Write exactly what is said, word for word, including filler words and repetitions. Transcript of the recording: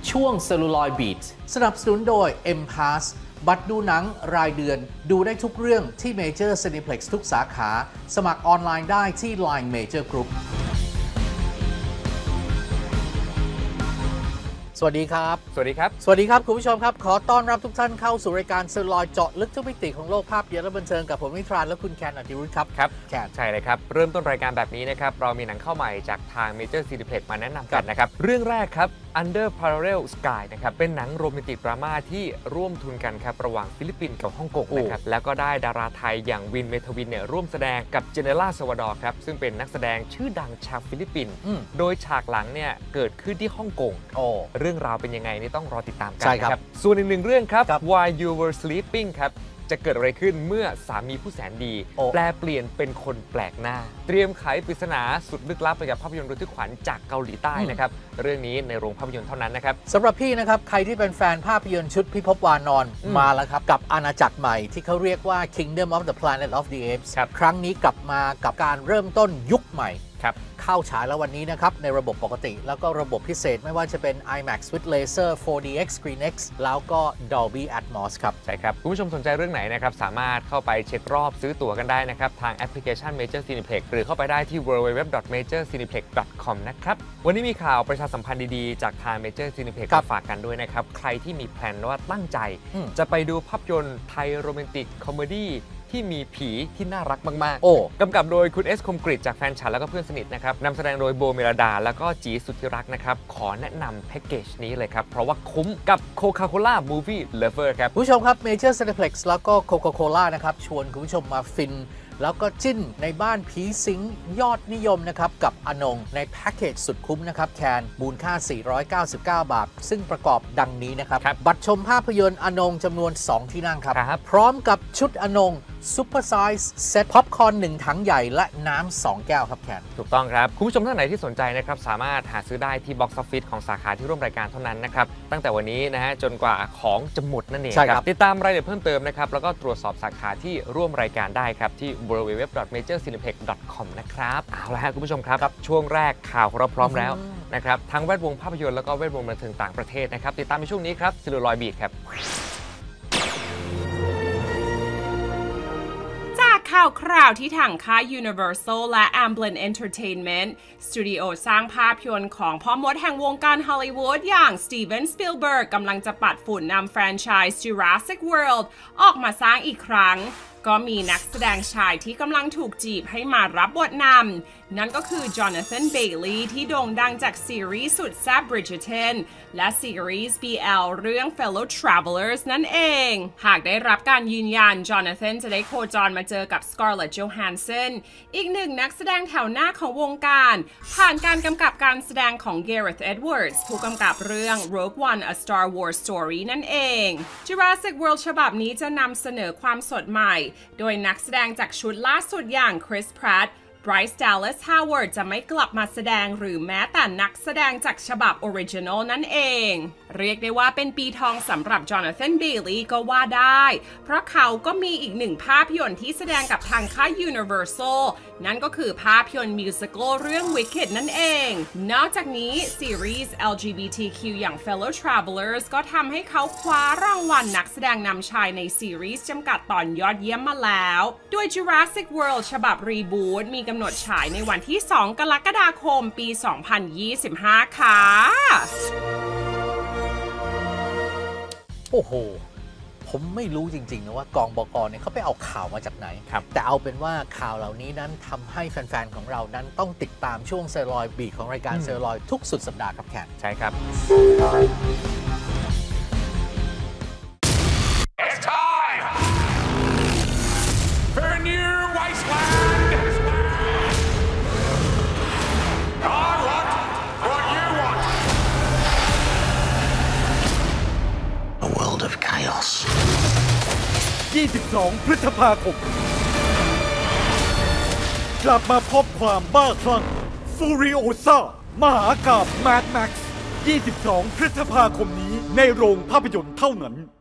ช่วง Celluloid Beat สนับสนุนโดย เอ็ม พาส บัตรดูหนังรายเดือนดูได้ทุกเรื่องที่ Major Cineplex ทุกสาขาสมัครออนไลน์ได้ที่ ไลน์ Major Groupสวัสดีครับสวัสดีครับสวัสดีครับคุณผู้ชมครับขอต้อนรับทุกท่านเข้าสู่รายการ Celluloid เจาะลึกทุกมิติของโลกภาพยนตร์และบันเทิงกับผมวิทราและคุณแคนอธิรุธครับครับแคนใช่เลยครับเริ่มต้นรายการแบบนี้นะครับเรามีหนังเข้าใหม่จากทาง Major Cineplex มาแนะนำกันนะครับเรื่องแรกครับ Under Parallel Sky นะครับเป็นหนังโรแมนติกดราม่าที่ร่วมทุนกันครับระหว่างฟิลิปปินส์กับฮ่องกงนะครับแล้วก็ได้ดาราไทยอย่างวินเมทวินเนี่ยร่วมแสดงกับเจเนล่า ซาวาดอร์ครับซึ่งเป็นนักแสดงชื่อดังชาวฟิลิปปินส์โดยฉากหลังเนี่ยเกิดขึ้นที่ฮ่องกงเรื่องราวเป็นยังไงนี่ต้องรอติดตามกันนะครับส่วนอีกหนึ่งเรื่องครับ While You Were Sleeping ครับจะเกิดอะไรขึ้นเมื่อสามีผู้แสนดีแปลเปลี่ยนเป็นคนแปลกหน้าเตรียมไขปริศนาสุดลึกลับไปกับภาพยนตร์ระทึกขวัญจากเกาหลีใต้นะครับเรื่องนี้ในโรงภาพยนตร์เท่านั้นนะครับสำหรับพี่นะครับใครที่เป็นแฟนภาพยนตร์ชุดพิภพวานอนมาแล้วครับกับอาณาจักรใหม่ที่เขาเรียกว่า Kingdom of the Planet of the Apes ครั้งนี้กลับมากับการเริ่มต้นยุคใหม่เข้าฉายแล้ววันนี้นะครับในระบบปกติแล้วก็ระบบพิเศษไม่ว่าจะเป็น IMAX with Laser โฟร์ ดี เอ็กซ์ ScreenX แล้วก็ Dolby Atmos ครับใช่ครับคุณผู้ชมสนใจเรื่องไหนนะครับสามารถเข้าไปเช็ครอบซื้อตั๋วกันได้นะครับทางแอปพลิเคชัน Major Cineplex หรือเข้าไปได้ที่ ดับเบิลยู ดับเบิลยู ดับเบิลยู ดอท เมเจอร์ ซีนิเพล็กซ์ ดอท คอม นะครับวันนี้มีข่าวประชาสัมพันธ์ดีๆจากทาง Major Cineplex มาฝากกันด้วยนะครับใครที่มีแพลนว่าตั้งใจจะไปดูภาพยนตร์ไทยโรแมนติกคอมเมดี้ที่มีผีที่น่ารักมากๆโอ้กำกับโดยคุณเอสคมกริตจากแฟนฉันแล้วก็เพื่อนสนิทนะครับนำแสดงโดยโบเมลดาแล้วก็จีสุทธิรักนะครับขอแนะนำแพ็กเกจนี้เลยครับเพราะว่าคุ้มกับ Coca-Cola Movie Lover ครับผู้ชมครับ Major Cineplex แล้วก็ Coca-Cola นะครับชวนคุณผู้ชมมาฟินแล้วก็จิ้นในบ้านผีสิงยอดนิยมนะครับกับอนงในแพ็กเกจสุดคุ้มนะครับแคนมูลค่าสี่ร้อยเก้าสิบเก้าบาทซึ่งประกอบดังนี้นะครับบัตรชมภาพยนตร์อนงจำนวนสองที่นั่งครับพร้อมกับชุดอนงซุปเปอร์ไซส์เซตพ็อปคอร์นหนึ่งถังใหญ่และน้ำสองแก้วครับแคนถูกต้องครับคุณผู้ชมท่านไหนที่สนใจนะครับสามารถหาซื้อได้ที่ Box Office ของสาขาที่ร่วมรายการเท่านั้นนะครับตั้งแต่วันนี้นะฮะจนกว่าของจะหมดนั่นเองครับติดตามรายละเอียดเพิ่มเติมนะครับแล้วก็ตรวจสอบสาขาที่ร่วมรายการได้ครับที่ ดับเบิลยู ดับเบิลยู ดับเบิลยู ดอท เมเจอร์ ซีนิเพล็กซ์ ดอท คอม นะครับเอาละฮะคุณผู้ชมครับช่วงแรกข่าวของเราพร้อมแล้วนะครับทั้งแวดวงภาพยนตร์แล้วก็แวดวงบันเทิงต่างประเทศนะครับติดตามในช่วงนี้ครับ Celluloid Beat ครับข่าวคราวที่ทางค่าย Universal และ Amblin Entertainment สตูดิโอสร้างภาพยนตร์ของพ่อมดแห่งวงการฮอลลีวูดอย่างสตีเวนสปิลเบิร์กกำลังจะปัดฝุ่นนำแฟรนไชส์ Jurassic World ออกมาสร้างอีกครั้งก็มีนักแสดงชายที่กำลังถูกจีบให้มารับบทนำนั่นก็คือจอนาธาน เบย์ลีย์ที่โด่งดังจากซีรีส์สุดแซ่บ Bridgerton และซีรีส์ บี แอล เรื่อง Fellow Travelers นั่นเองหากได้รับการยืนยันจอนาธานจะได้โคจรมาเจอกับ Scarlett Johansson อีกหนึ่งนักแสดงแถวหน้าของวงการผ่านการกำกับการแสดงของ Gareth Edwards ผู้กำกับเรื่อง Rogue One A Star Wars Story นั่นเอง Jurassic World ฉบับนี้จะนำเสนอความสดใหม่โดยนักแสดงจากชุดล่าสุดอย่าง Chris Pratt Bryce Dallas Howard จะไม่กลับมาแสดงหรือแม้แต่นักแสดงจากฉบับออริจินอลนั่นเองเรียกได้ว่าเป็นปีทองสำหรับจอนาธาน เบย์ลีย์ก็ว่าได้เพราะเขาก็มีอีกหนึ่งภาพยนตร์ที่แสดงกับทางค่าย Universal นั่นก็คือภาพยนตร์มิวสิคัลเรื่อง Wicked นั่นเองนอกจากนี้ซีรีส์ แอล จี บี ที คิว อย่าง Fellow Travelers ก็ทำให้เขาคว้ารางวัลนักแสดงนำชายในซีรีส์จำกัดตอนยอดเยี่ยมมาแล้วโดย Jurassic World ฉบับรีบูทมีกำหนดฉายในวันที่สองกรกฎาคมปี สองพันยี่สิบห้า ค่ะโอ้โหผมไม่รู้จริงๆนะว่ากองบก.เนี่ยเขาไปเอาข่าวมาจากไหนแต่เอาเป็นว่าข่าวเหล่านี้นั้นทำให้แฟนๆของเรานั้นต้องติดตามช่วง Celluloid Beat ของรายการ Celluloid ทุกสุดสัปดาห์ครับแขกใช่ครับยี่สิบสอง พฤษภาคมกลับมาพบความบ้าคลั่งฟูริโอซ่ามหากาพย์แมดแม็กซ์ยี่สิบสอง พฤษภาคมนี้ในโรงภาพยนตร์เท่านั้น